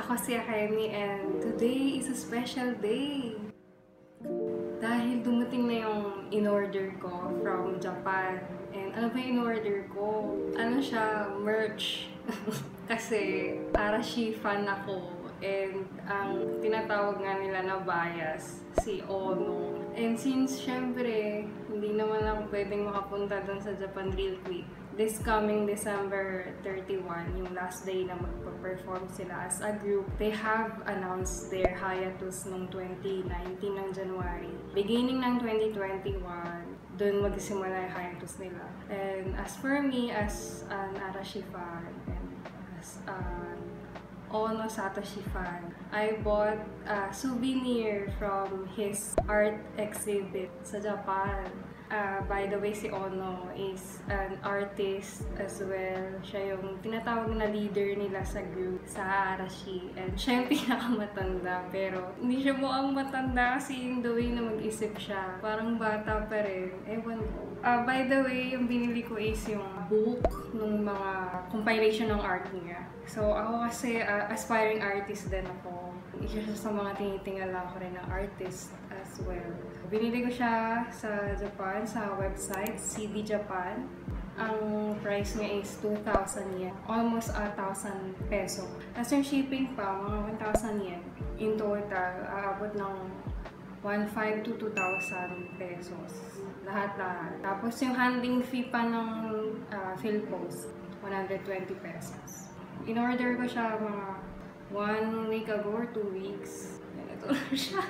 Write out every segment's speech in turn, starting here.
Ako si Akemi and today is a special day. Dahil dumating na yung in-order ko from Japan. And ano ba yung in-order ko? Ano siya? Merch. Kasi Arashi fan ako. And ang tinatawag nga nila na bias, si Ono. And since syempre, hindi naman ako pwedeng makapunta doon sa Japan real quick. This coming December 31, yung last day na magpa-perform sila as a group, they have announced their hiatus noong 2019 ng January. Beginning ng 2021, doon magsimula yung hiatus nila. And as for me, as an Arashi fan, and as an Ono SATOSHI fan, I bought a souvenir from his art exhibit sa Japan. By the way, si Ono is an artist as well. Siya yung tinatawag na leader nila sa group, sa Arashi. And siya yung pinakamatanda. Pero hindi siya mukhang matanda kasi yung the way na mag-isip siya. Parang bata pa rin. Ewan ko. By the way, yung binili ko is yung book ng mga compilation ng art niya. So ako kasi aspiring artist din ako. Isa siya sa mga tinitingala ko rin ng artist as well. Binili ko siya sa Japan, sa website, CD Japan. Ang price niya is 2,000 yen. Almost 1,000 peso. Tapos yung shipping pa, mga 1,000 yen. In total, aabot ng 1,500 to 2,000 pesos. Lahat-lahat. Tapos yung handling fee pa ng PhilPost, 120 pesos. In-order ko siya mga 1 week ago or 2 weeks. Ito na siya.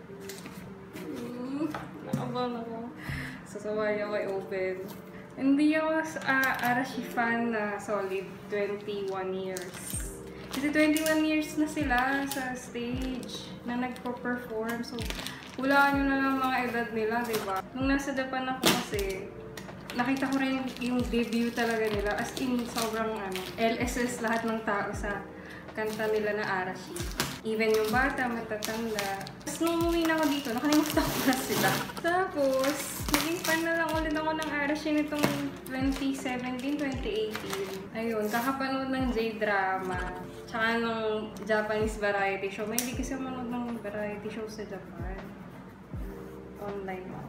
Nakabahan ako. Sasaway ako i-open. Hindi ako Arashi fan na solid 21 years. Kasi 21 years na sila sa stage na nagpo-perform. So, hulaan nyo na lang mga edad nila, diba? Nung nasa Japan ako kasi, nakita ko rin yung debut talaga nila. As in, sobrang LSS lahat ng tao sa kanta nila na Arashi. Even yung bata, matatanda. Tapos nung umuwi na ako dito, nakalimutan ko na sila. Tapos, naging fan na lang ulit ako ng Arashi nitong 2017-2018. Ayun, kakapanood ng J-drama. Tsaka ng Japanese variety show. May hindi kasi manood ng variety show sa Japan. Online ako.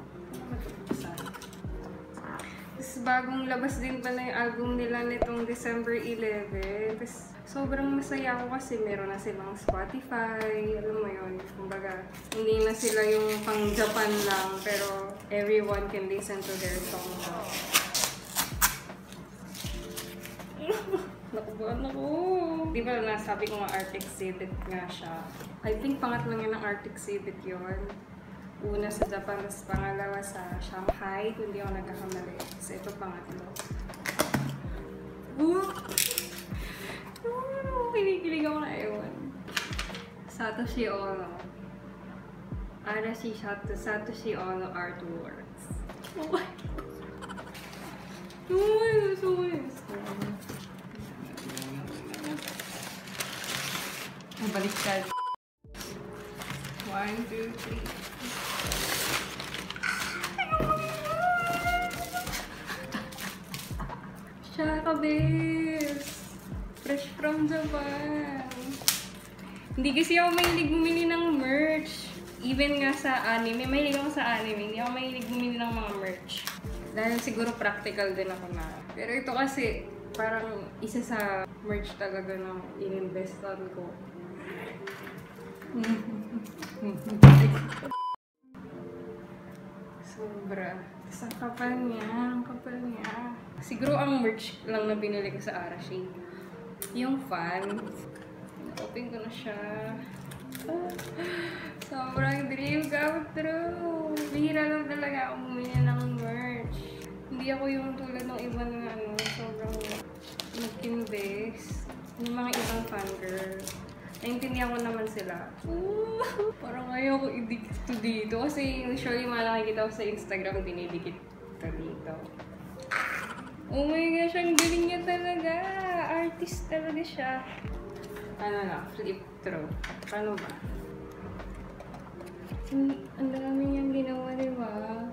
Tapos bagong labas din pala yung album nila nitong December 11. Tapos sobrang masaya ako kasi meron na silang Spotify. Alam mo yun, kumbaga hindi na sila yung pang Japan lang, pero everyone can listen to their song now. Nakubuhan ako. Di ba nasabi ko nga art exhibit nga siya. I think pangatlo nga ng art exhibit yun. Una sa Japan, tapos pangalawa sa Shanghai, kung di ako nagkakamali. So ito pangatlo. Kinikilig ako na ewan. Satoshi Ono. Arashi Satoshi Ono Artworks. Oh my God. Oh my God, so nice. Baliktad. 1, 2, 3. Shaka Bears! Fresh from Japan! Hindi kasi ako mahilig bumili ng merch. Even nga sa anime, mahilig ako sa anime. Hindi ako mahilig bumili ng mga merch. Dahil siguro practical din ako na. Pero ito kasi, parang isa sa merch talaga na ininvestan ko. Sobra. Tapos ang kapal niya, ang kapal niya. Siguro ang merch lang na binili ko sa Arashi. Yung fan. Open ko na siya. Sobrang dream come true. Bihira lang talaga ako bumili ng merch. Hindi ako yung tulad ng iba na sobrang nag-invest. Yung mga ibang fangirl. Naintindihan ko naman sila. Parang ayaw ko idikit to dito. Kasi usually malakikita ko sa Instagram, dinidikit to dito. Oh my gosh, ang galing niya talaga. Artist talaga siya. Ano na, flip through. Paano ba? Ang dami niyang ginawa, diba?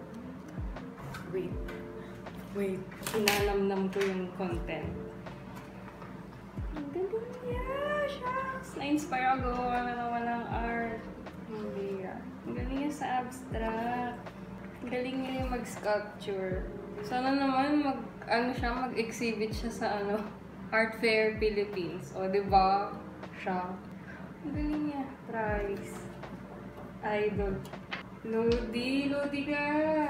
Wait. Inalamnam ko yung content. Ang galing niya. Shucks. Na-inspire ako na naman ng art. Hindi nga. Ang galing niya sa abstract. Ang galing niya yung mag-sculpture. Sana naman mag-exhibit siya sa Art Fair Philippines. O, diba? Siya. Ang galing niya. Prize. Idol. Lodi ka!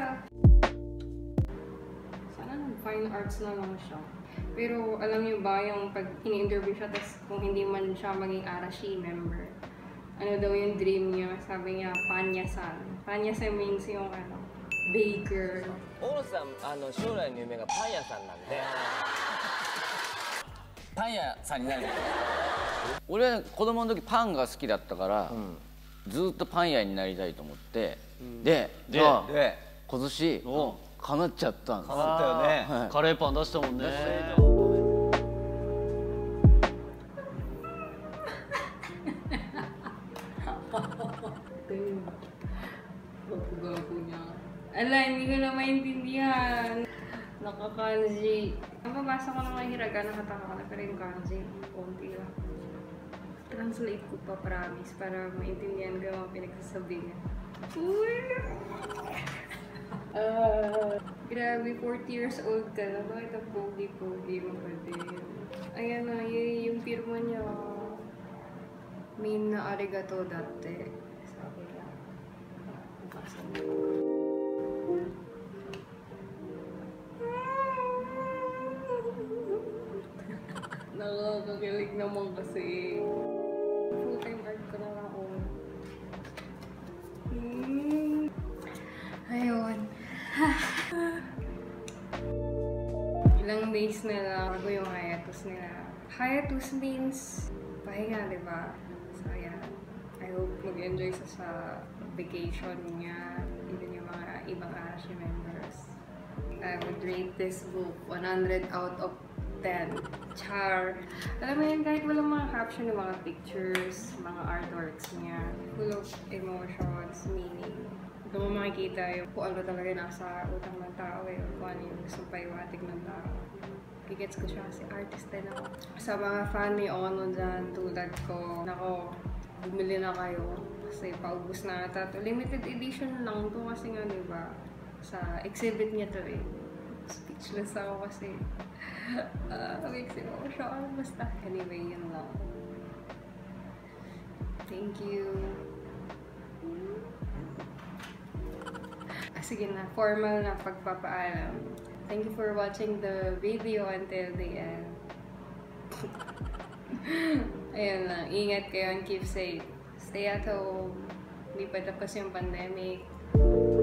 Sana fine arts na lang siya. Pero alam niyo ba yung pag ini-interview siya, tapos kung hindi man siya maging Arashi member, ano daw yung dream niya? Sabi niya, panyasan. Panyasan means yung baker. 大野さん、将来の夢がパン屋さんなんで。パン屋さんになる。俺は子供の時パンが好きだったから、ずっとパン屋になりたいと思って、で、今年叶っちゃったんです。叶ったよね。カレーパン出したもんね。 Gwapo niya. Ala, hindi ko na maintindihan. Naka-kanji. Mababasa ko ng mga hiragana, nakataka ko na, pero yung kanji, konti lang. Translate ko pa, promise, para maintindihan ko yung mga pinagsasabi niya. Uy! Grabe, 40 years old ka na. Bakit ang pogi-pogi mo pa din? Ayan na, yung firma niya. Min na arigato dati. Sabi niya. Bukasa niya. Nakakakilig naman kasi. Full-time art ko na ako. Ayun. Ilang days na lang bago yung hiatus nila. Hiatus means pahinga, diba? So, ayan. I hope mag-enjoy sa vacation niya. Even yung mga ibang Arashi members. I would rate this book 100 out of 10. Char. Alam mo yun, kahit walang mga caption, yung mga pictures, mga artworks niya, full of emotions, meaning. Ito mo makikita yung kung ano talaga nasa utang ng tao kung ano yung gusto paiwatig ng tao. Gigets ko siya kasi artist din ako. Sa mga fan ni Ono dyan, tulad ko, nako, bumili na kayo kasi paubos na ata to. Limited edition lang to kasi nga, diba? Sa exhibit niya to Speechless ako kasi mag-exhibit ako siya. Basta. Anyway, yun lang. Thank you. Sige na, formal na pagpapaalam. Thank you for watching the video until the end. Ayun lang, ingat kayo and keep safe. Stay at home. Hindi pa tapos yung pandemic.